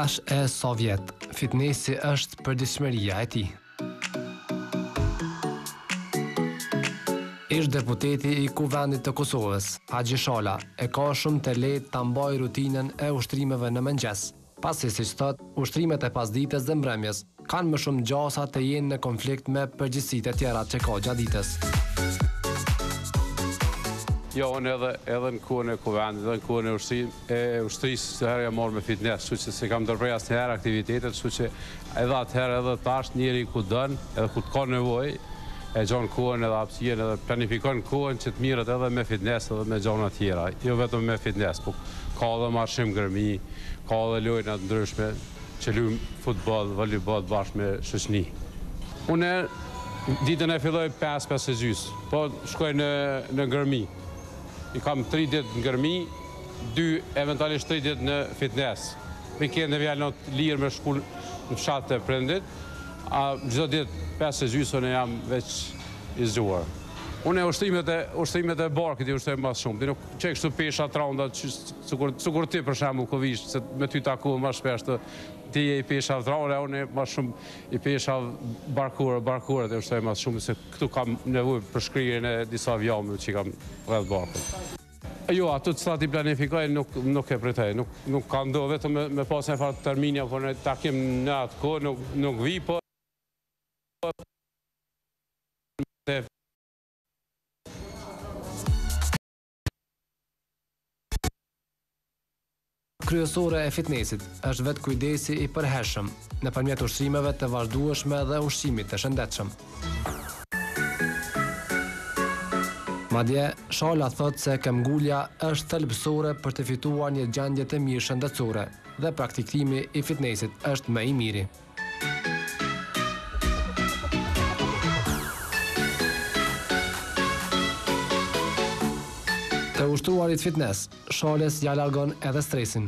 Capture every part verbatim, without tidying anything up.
Tash e sa vjet, fitnesi është përditshmëria e tij. Ish deputeti i Kuvendit të Kosovës, Haxhi Shala, e ka shumë të lehtë ta mbajë rutinën e ushtrimeve në mëngjes, pasi siç thot, ushtrimet e pasdites dhe mbrëmjes kanë më shumë gjasa të jenë në konflikt me përgjegjësitë e tjera që ka gjatë ditës. Jo, unë edhe, edhe në kohën e Kuvendit, edhe në kohën e ushtrim, e ushtrisë së herë jam marrë me fitnes, kështu që se kam ndërprej asnjëherë aktivitetet, kështu që edhe atëherë edhe tash njeri ku dën, edhe ku të ka nevojë, e gjon kohën edhe hapësirën edhe planifikon kohën që të mirët edhe me fitnes edhe me gjona tjera, jo vetëm me fitnes, po ka edhe marshim gërmi, ka edhe lojna të ndryshme, që luajm futboll, volejboll bashkë me shoqni. Unë ditën e filloj pesë, pesë e gjys, po shkoj në, në gërmi. I kam tri ditë në gërmi, dy eventualisht tri ditë në fitnes. Weekend e vjen të lirë me shkull në fshat të prindit, a çdo ditë pesë e gjys unë jam veç i zgjuar. Unë ushtrimet e ushtrimet e barkit i ushtroj më shumë. Ti nuk çaj kështu pesha tronda, sikur sikur ti për shembull ku vish, se me ty taku më shpesh të ti je i pesha tronda, unë më shumë i pesha barkure, barkure të ushtroj më shumë se këtu kam nevojë për shkrirjen e disa vjamëve që kam rreth barkut. Jo, ato të stati planifikoj nuk, nuk e pritej, nuk, nuk ka ndo, vetëm me, me pas një farë termini, apo në takim në atë kohë, nuk, nuk vi, po... Kryesore e fitnesit është vetë kujdesi i përhershëm nëpërmjet ushqimeve të vazhdueshme dhe ushqimit të shëndetshëm. Madje, Shala thot se këmbgulja është thelbësore për të fituar një gjendje të mirë shëndetësore dhe praktikimi i fitnesit është më i miri. Të ushtruarit fitnes, Shales ja largon edhe stresin.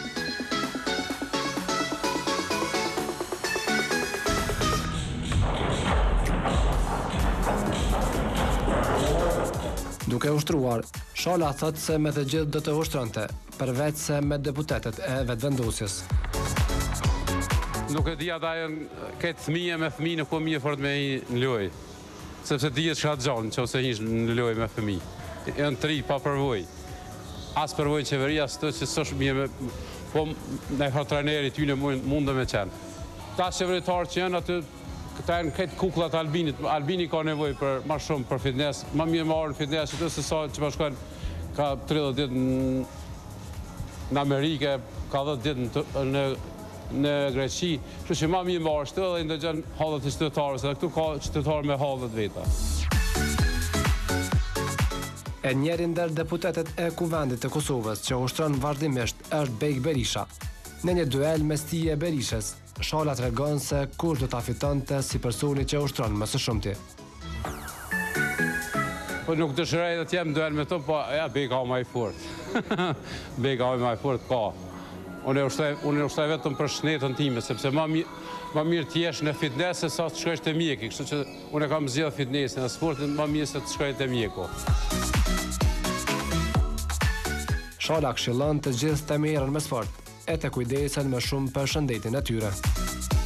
Duke ushtruar, Shala thot se me të gjithë do të ushtronte, përveç se me deputetet e Vetëvendosjes. Nuk e di ata janë këtë fëmijë me fëmijë nuk po mirë fort me i në lojë, sepse dihet çka gjon nëse hish në lojë me fëmijë. Janë tri pa përvojë. As përvojë qeveria, as të që s'është mirë me, po ndaj ha trajneri ty në mundë me qenë. Ta qeveritarë që janë aty, këta janë këtë kukullat Albinit. Albini ka nevojë për më shumë për fitnes. Më mirë marrë në fitnes që të se sa që bashkojnë ka tridhjetë ditë në, në Amerike, ka dhjetë ditë në, në Greqi. Kështu që më mirë marrë shtë dhe ndëgjën hallet e qytetarëve, se këtu ka qytetarë me hallet veta. E njeri ndër deputetet e Kuvendit të Kosovës që ushtron vazhdimisht është Bejk Berisha. Në një duel mes tij e Berishës, Shala tregon se kush do ta fitonte si personi që ushtron më së shumti. Po nuk dëshiroj të jem duel me to, po ja Bejka më i fortë. Bejka më i fortë ka. Unë ushtoj, unë ushtoj vetëm për shëndetën time, sepse më mirë më mirë të jesh në fitnes se sa të shkosh te mjeki, kështu që unë kam zgjedhur fitnesin, në sportin më mirë se të shkoj te mjeku. Shala këshillon të gjithë të merren me sport, e të kujdesen më shumë për shëndetin e tyre.